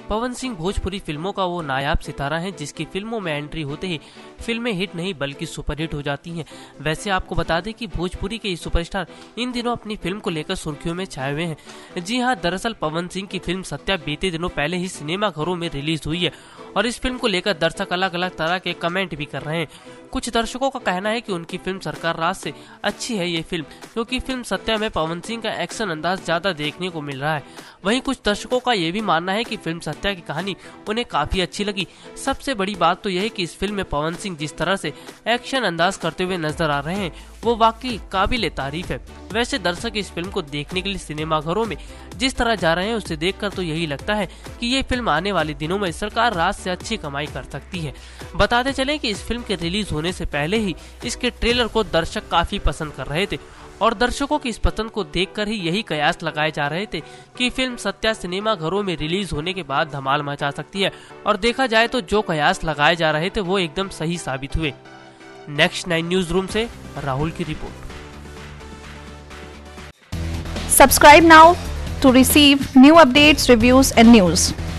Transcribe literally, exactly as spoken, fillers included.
पवन सिंह भोजपुरी फिल्मों का वो नायाब सितारा है जिसकी फिल्मों में एंट्री होते ही फिल्में हिट नहीं बल्कि सुपरहिट हो जाती हैं। वैसे आपको बता दें कि भोजपुरी के सुपरस्टार इन दिनों अपनी फिल्म को लेकर सुर्खियों में छाए हुए हैं। जी हां, दरअसल पवन सिंह की फिल्म सत्या बीते दिनों पहले ही सिनेमा घरों में रिलीज हुई है और इस फिल्म को लेकर दर्शक अलग अलग तरह के कमेंट भी कर रहे हैं। कुछ दर्शकों का कहना है कि उनकी फिल्म सरकार राज से अच्छी है ये फिल्म, क्योंकि फिल्म सत्या में पवन सिंह का एक्शन अंदाज ज्यादा देखने को मिल रहा है। वहीं कुछ दर्शकों का ये भी मानना है कि फिल्म सत्या की कहानी उन्हें काफी अच्छी लगी। सबसे बड़ी बात तो यह है कि इस फिल्म में पवन सिंह जिस तरह से एक्शन अंदाज करते हुए नजर आ रहे हैं वो वाकई काबिल तारीफ है। वैसे दर्शक इस फिल्म को देखने के लिए सिनेमा घरों में जिस तरह जा रहे हैं उसे देखकर तो यही लगता है कि ये फिल्म आने वाले दिनों में सरकार राज से अच्छी कमाई कर सकती है। बताते चलें कि इस फिल्म के रिलीज होने से पहले ही इसके ट्रेलर को दर्शक काफी पसंद कर रहे थे और दर्शकों की इस पसंद को देखकर ही यही कयास लगाए जा रहे थे कि फिल्म सत्या सिनेमा घरों में रिलीज होने के बाद धमाल मचा सकती है। और देखा जाए तो जो कयास लगाए जा रहे थे वो एकदम सही साबित हुए। नेक्स्ट नाइन न्यूज रूम से राहुल की report. Subscribe now to receive new updates, reviews and news.